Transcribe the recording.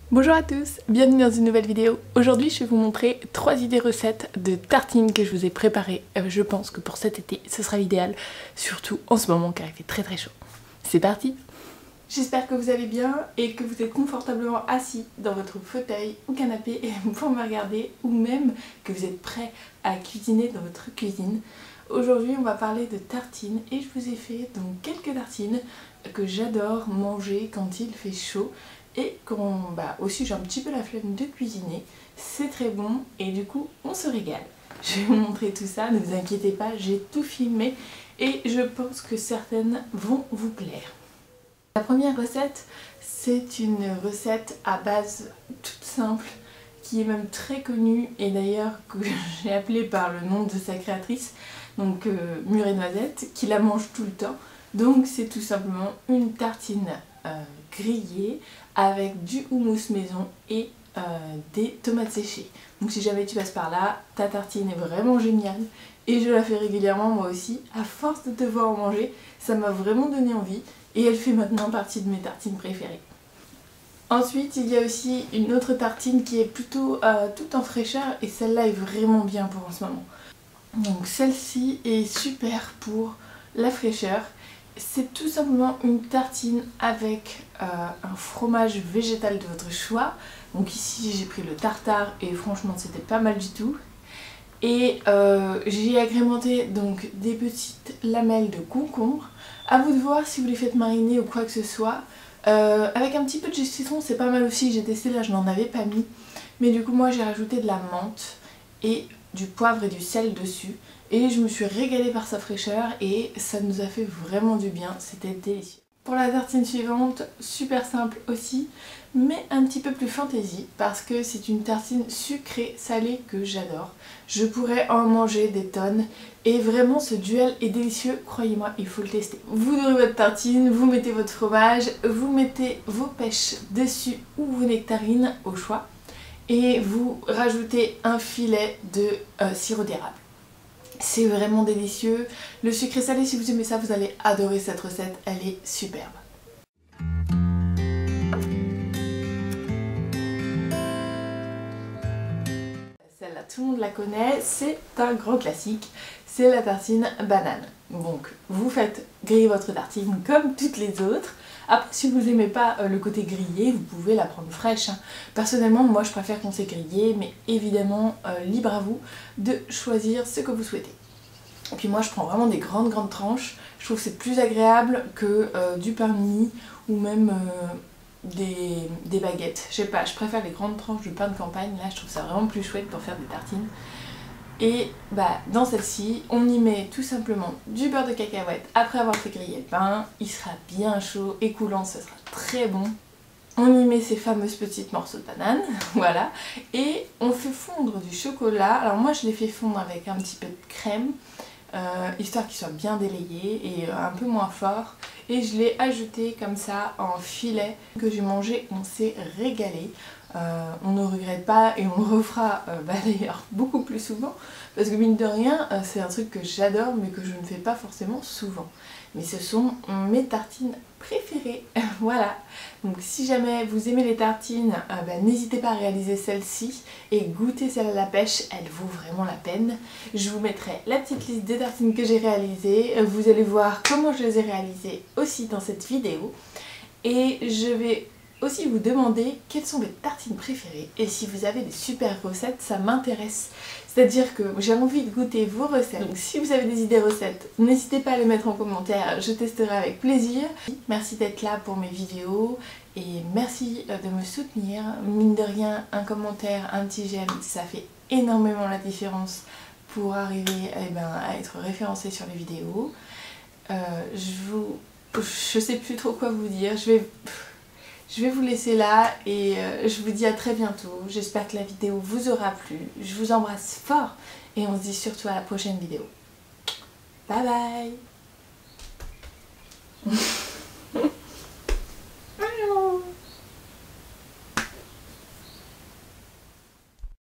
Bonjour à tous, bienvenue dans une nouvelle vidéo. Aujourd'hui je vais vous montrer 3 idées recettes de tartines que je vous ai préparées. Je pense que pour cet été ce sera l'idéal, surtout en ce moment car il fait très chaud. C'est parti! J'espère que vous allez bien et que vous êtes confortablement assis dans votre fauteuil ou canapé pour me regarder, ou même que vous êtes prêts à cuisiner dans votre cuisine. Aujourd'hui on va parler de tartines et je vous ai fait donc quelques tartines que j'adore manger quand il fait chaud. Et quand aussi j'ai un petit peu la flemme de cuisiner, c'est très bon et du coup on se régale. Je vais vous montrer tout ça, ne vous inquiétez pas, j'ai tout filmé et je pense que certaines vont vous plaire. La première recette, c'est une recette à base toute simple qui est même très connue et d'ailleurs que j'ai appelée par le nom de sa créatrice, donc Murée Noisette, qui la mange tout le temps. Donc c'est tout simplement une tartine grillée avec du houmous maison et des tomates séchées. Donc si jamais tu passes par là, ta tartine est vraiment géniale et je la fais régulièrement moi aussi. À force de te voir en manger, ça m'a vraiment donné envie et elle fait maintenant partie de mes tartines préférées. Ensuite il y a aussi une autre tartine qui est plutôt toute en fraîcheur et celle-là est vraiment bien pour en ce moment. Donc celle-ci est super pour la fraîcheur. C'est tout simplement une tartine avec un fromage végétal de votre choix. Donc ici j'ai pris le tartare et franchement c'était pas mal du tout. Et j'ai agrémenté donc des petites lamelles de concombre. À vous de voir si vous les faites mariner ou quoi que ce soit. Avec un petit peu de jus de citron c'est pas mal aussi, j'ai testé là je n'en avais pas mis. Mais du coup moi j'ai rajouté de la menthe et du poivre et du sel dessus. Et je me suis régalée par sa fraîcheur et ça nous a fait vraiment du bien, c'était délicieux. Pour la tartine suivante, super simple aussi, mais un petit peu plus fantaisie parce que c'est une tartine sucrée salée que j'adore. Je pourrais en manger des tonnes et vraiment ce duel est délicieux, croyez-moi, il faut le tester. Vous nourrissez votre tartine, vous mettez votre fromage, vous mettez vos pêches dessus ou vos nectarines au choix et vous rajoutez un filet de sirop d'érable. C'est vraiment délicieux. Le sucré salé, si vous aimez ça, vous allez adorer cette recette. Elle est superbe. Celle-là, tout le monde la connaît. C'est un grand classique. C'est la tartine banane. Donc, vous faites griller votre tartine comme toutes les autres. Après, si vous n'aimez pas le côté grillé, vous pouvez la prendre fraîche. Personnellement, moi, je préfère quand c'est grillé, mais évidemment, libre à vous de choisir ce que vous souhaitez. Et puis moi, je prends vraiment des grandes tranches. Je trouve que c'est plus agréable que du pain de mie ou même des baguettes. Je sais pas, je préfère les grandes tranches de pain de campagne. Là, je trouve ça vraiment plus chouette pour faire des tartines. Et dans celle-ci, on y met tout simplement du beurre de cacahuète après avoir fait griller le pain. Il sera bien chaud et coulant, ce sera très bon. On y met ces fameuses petites morceaux de banane, voilà. Et on fait fondre du chocolat. Alors moi, je les fais fondre avec un petit peu de crème, histoire qu'il soit bien délayé et un peu moins fort. Et je l'ai ajouté comme ça en filet que j'ai mangé, on s'est régalé. On ne regrette pas et on le refera d'ailleurs beaucoup plus souvent parce que mine de rien c'est un truc que j'adore mais que je ne fais pas forcément souvent. Mais ce sont mes tartines préférées, voilà. Donc si jamais vous aimez les tartines, n'hésitez pas à réaliser celle-ci et goûter celle à la pêche, elle vaut vraiment la peine. Je vous mettrai la petite liste des tartines que j'ai réalisées, vous allez voir comment je les ai réalisées aussi dans cette vidéo. Et je vais aussi vous demander quelles sont les tartines préférées et si vous avez des super recettes, ça m'intéresse. C'est-à-dire que j'ai envie de goûter vos recettes. Donc si vous avez des idées recettes, n'hésitez pas à les mettre en commentaire, je testerai avec plaisir. Merci d'être là pour mes vidéos et merci de me soutenir. Mine de rien, un commentaire, un petit j'aime, ça fait énormément la différence pour arriver à être référencé sur les vidéos. Je sais plus trop quoi vous dire, je vais vous laisser là et je vous dis à très bientôt. J'espère que la vidéo vous aura plu. Je vous embrasse fort et on se dit surtout à la prochaine vidéo. Bye bye!